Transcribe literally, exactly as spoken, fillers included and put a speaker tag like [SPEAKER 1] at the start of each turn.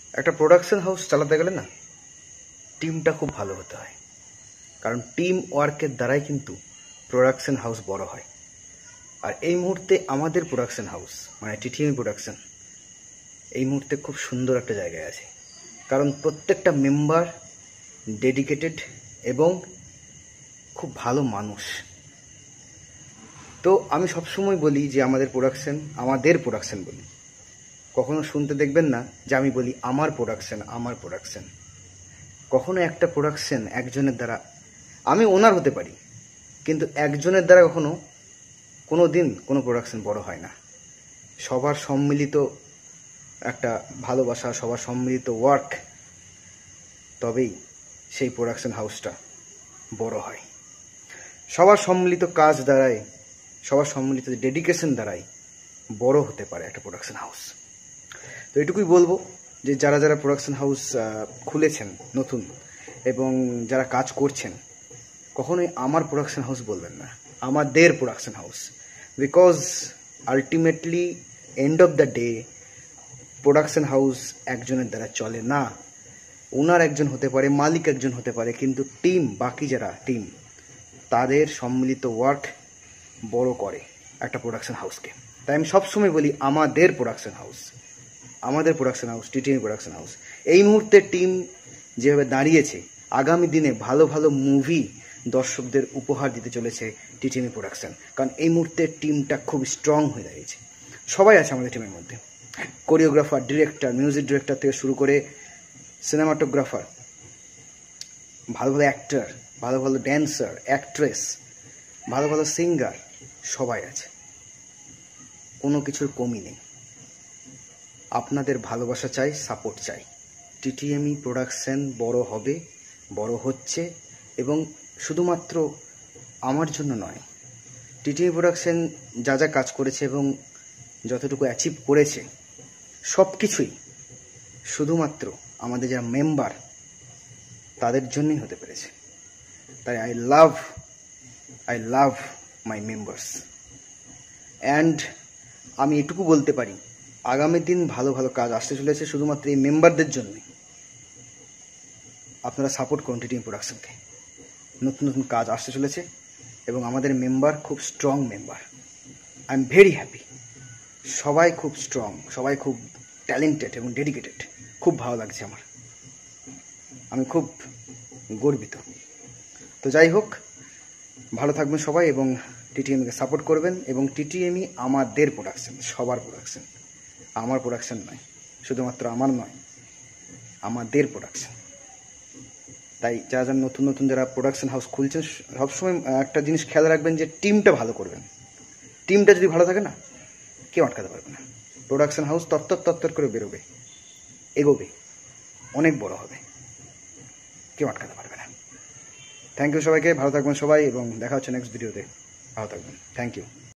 [SPEAKER 1] একটা production house চালাতে গেলে না টিমটা খুব ভালো হতে হয়, কারণ টিম ওয়ার্কের দ্বারাই কিন্তু প্রোডাকশন হাউস বড় হয়। আর এই মুহূর্তে আমাদের প্রোডাকশন হাউস মানে টিটিএমই প্রোডাকশন এই মুহূর্তে খুব সুন্দর একটা জায়গায় আছে, কারণ প্রত্যেকটা মেম্বার ডেডিকেটেড এবং খুব ভালো মানুষ। তো আমি সবসময় বলি যে আমাদের প্রোডাকশন আমাদের প্রোডাকশন বলি, কখনো শুনতে দেখবেন না যে আমি বলি আমার প্রোডাকশন আমার প্রোডাকশন। কখনো একটা প্রোডাকশন একজনের দ্বারা, আমি ওনার হতে পারি, কিন্তু একজনের দ্বারা কখনো কোনো দিন কোনো প্রোডাকশন বড় হয় না। সবার সম্মিলিত একটা ভালোবাসা, সবার সম্মিলিত ওয়ার্ক, তবেই সেই প্রোডাকশন হাউসটা বড় হয়। সবার সম্মিলিত কাজ দ্বারাই, সবার সম্মিলিত ডেডিকেশন দ্বারাই বড় হতে পারে একটা প্রোডাকশন হাউস। তো এটুকুই বলবো যে যারা যারা প্রোডাকশন হাউস খুলেছেন নতুন এবং যারা কাজ করছেন, কখনোই আমার প্রোডাকশন হাউস বলবেন না, আমাদের production house. Because ultimately end of the day production house একজনের দ্বারা চলে না। ওনার একজন হতে পারে, মালিক একজন হতে পারে, কিন্তু টিম, বাকি যারা টিম, তাদের সম্মিলিত ওয়ার্ক বড় করে একটা প্রোডাকশন হাউসকে। তাই আমি সবসময় বলি আমাদের প্রোডাকশন হাউস, আমাদের production house TTME production house. এই মুহূর্তে টিম যেভাবে দাঁড়িয়েছে, আগামী দিনে ভালো ভালো মুভি দর্শকদের উপহার দিতে চলেছে টিটিএমই প্রোডাকশন, কারণ এই মুহূর্তে টিমটা খুব স্ট্রং হয়ে দাঁড়িয়েছে। সবাই আছে আমাদের টিমের মধ্যে, কোরিওগ্রাফার, ডিরেক্টর, মিউজিক ডিরেক্টর থেকে শুরু করে সিনেমাটোগ্রাফার, ভালো ভালো অ্যাক্টর, ভালো ভালো ড্যান্সার, অ্যাক্ট্রেস, ভালো ভালো সিঙ্গার, সবাই আছে, কোনো কিছুর কমি নেই। আপনাদের ভালোবাসা চাই, সাপোর্ট চাই। টিটিএমই প্রোডাকশন বড় হবে, বড় হচ্ছে, এবং শুধুমাত্র আমার জন্য নয়, টিটিএমই প্রোডাকশন যা যা কাজ করেছে এবং যতটুকু অ্যাচিভ করেছে সব কিছুই শুধুমাত্র আমাদের যারা মেম্বার তাদের জন্যই হতে পেরেছে। তাই I love I love my members. And আমি এটুকু বলতে পারি, আগামী দিন ভালো ভালো কাজ আসতে চলেছে শুধুমাত্র এই মেম্বারদের জন্যই। আপনারা সাপোর্ট করুন টিটিএমই প্রোডাকশনকে। নতুন নতুন কাজ আসতে চলেছে এবং আমাদের মেম্বার খুব strong member. I am very happy. সবাই খুব স্ট্রং, সবাই খুব ট্যালেন্টেড এবং ডেডিকেটেড। খুব ভালো লাগছে আমার, আমি খুব গর্বিত। তো যাই হোক, ভালো থাকবেন সবাই এবং টিটিএমকে সাপোর্ট করবেন। এবং টিটিএমই আমাদের প্রোডাকশন, সবার প্রোডাকশন, আমার প্রোডাকশন নয়, শুধুমাত্র আমার নয়, আমাদের প্রোডাকশন। তাই যারা যারা নতুন নতুন যারা প্রোডাকশন হাউস খুলছেন, সবসময় একটা জিনিস খেয়াল রাখবেন যে টিমটা ভালো করবেন। টিমটা যদি ভালো থাকে না, কেউ আটকাতে পারবে না। প্রোডাকশন হাউস তত্তর তত্তর করে বেরোবে, এগোবে, অনেক বড় হবে, কেউ আটকাতে পারবে না। থ্যাংক ইউ সবাইকে, ভালো থাকবেন সবাই এবং দেখা হচ্ছে নেক্সট ভিডিওতে। ভালো থাকবেন, থ্যাংক ইউ।